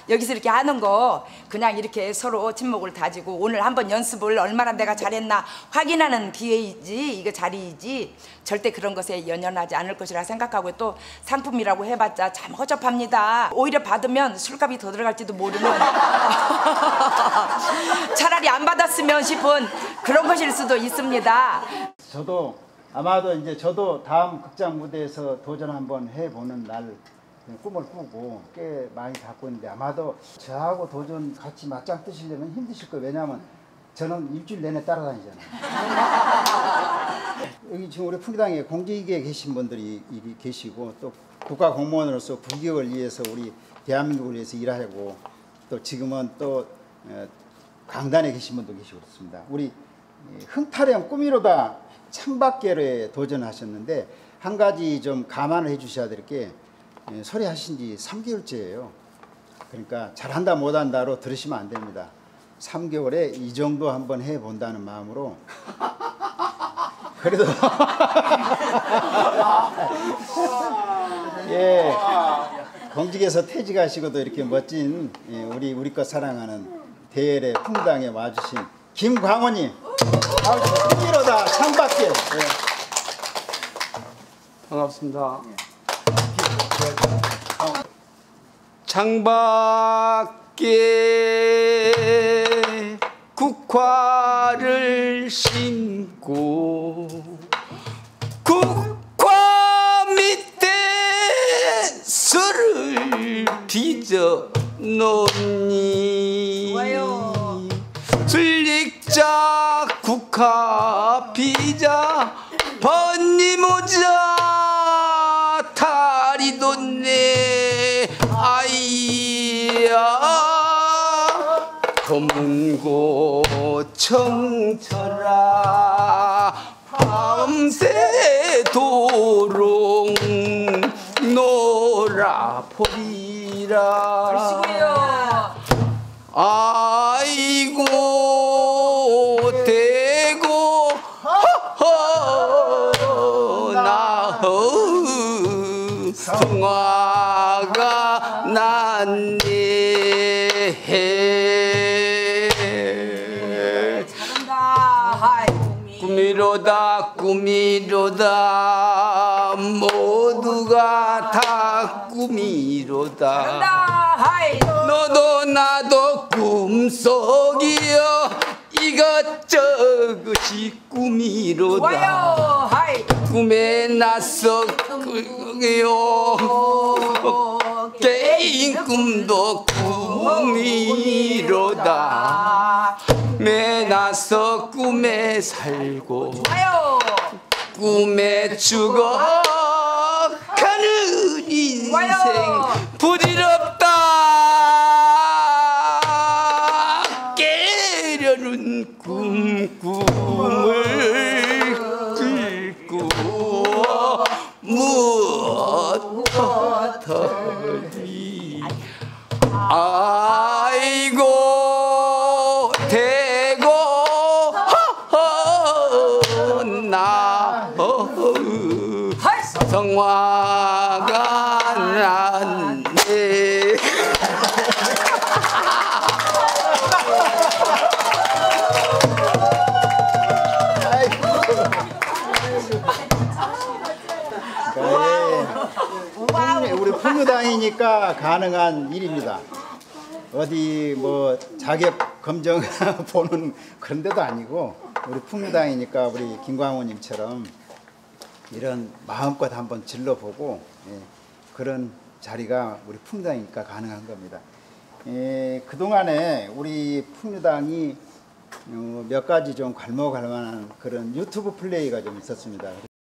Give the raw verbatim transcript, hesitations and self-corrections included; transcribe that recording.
여기서 이렇게 하는 거 그냥 이렇게 서로 친목을 다지고 오늘 한번 연습을 얼마나 내가 잘했나 확인하는 기회이지, 이거 자리이지 절대 그런 것에 연연하지 않을 것이라 생각하고, 또 상품이라고 해봤자 참 허접합니다. 오히려 받으면 술값이 더 들어갈지도 모르는 차라리 안 받았으면 싶은 그런 것일 수도 있습니다. 저도 아마도 이제 저도 다음 극장 무대에서 도전 한번 해보는 날 꿈을 꾸고 꽤 많이 갖고 있는데, 아마도 저하고 도전 같이 맞짱 뜨시려면 힘드실 거예요. 왜냐하면 저는 일주일 내내 따라다니잖아요. 여기 지금 우리 풍기당에 공직에 계신 분들이 계시고, 또 국가 공무원으로서 국익을 위해서 우리 대한민국을 위해서 일하고, 또 지금은 또 강단에 계신 분도 계시고 그렇습니다. 우리 흥타령 꿈이로다 창밖계에 도전하셨는데, 한 가지 좀 감안을 해 주셔야 될 게, 소리하신 지 삼 개월째예요. 그러니까 잘한다 못한다로 들으시면 안 됩니다. 삼 개월에 이 정도 한번 해본다는 마음으로 그래도 예, 공직에서 퇴직하시고도 이렇게 멋진, 예, 우리 우리 것 사랑하는 대열의 풍당에 와주신 김광호님, 풍기로다 창밖에. 예. 반갑습니다. 창밖에 국화를 심고 국화 밑에 술을 빚어 놓니, 술릭자 국화 비자 번니모자 다리 돋네 아이야, 검은고 청철아 밤새도록 놀아보리라. 아이고 대고 허허 나 성화가 났네. 잘한다. 꿈이로다 꿈이로다 모두가 다 꿈이로다. 잘한다. 너도 나도 꿈속이여 이것저것이 꿈이로다. 좋아요. 하이. 꿈에 나서 그요 깨인 꿈도 꿈이로다. 꿈에 나서 꿈에 살고 좋아요. 꿈에 죽어가는 인생 좋아요. 부질없다. 깨려는 꿈 꿈을 긁고 무엇하더니 아이고 대고 허허 나 성화가 났네. 네. 우리 풍류당이니까 가능한 일입니다. 어디 뭐 자격 검정 보는 그런 데도 아니고, 우리 풍류당이니까 우리 김광호님처럼 이런 마음껏 한번 질러보고, 예, 그런 자리가 우리 풍류당이니까 가능한 겁니다. 예, 그동안에 우리 풍류당이 어, 몇 가지 좀 괄모갈 만한 그런 유튜브 플레이가 좀 있었습니다.